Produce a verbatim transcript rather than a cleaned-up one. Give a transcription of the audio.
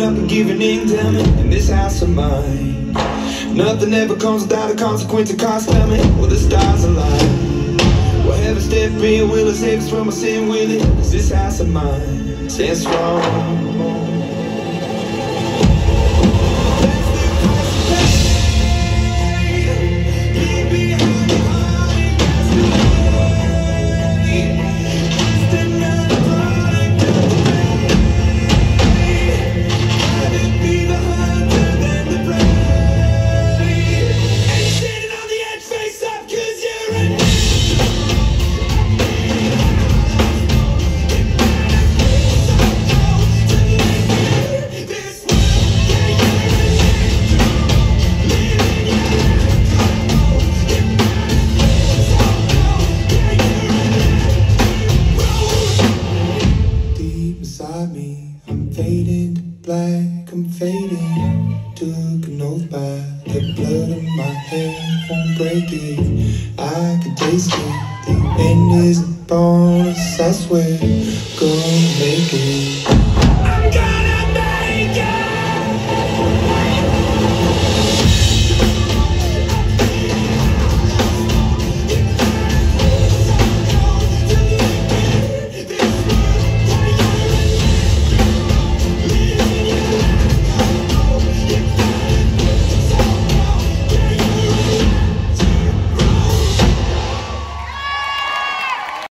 up and giving in, tell me, in this house of mine, nothing ever comes without a consequence, a cost coming. Well, the stars align. Well, heaven step in, will it save us from our sin, will it? Is this house of mine stand strong? I'm fading to black, I'm fading. Took an oath by the blood of my hand, won't break it. I can taste it. The end is upon us, I swear. Gonna make it.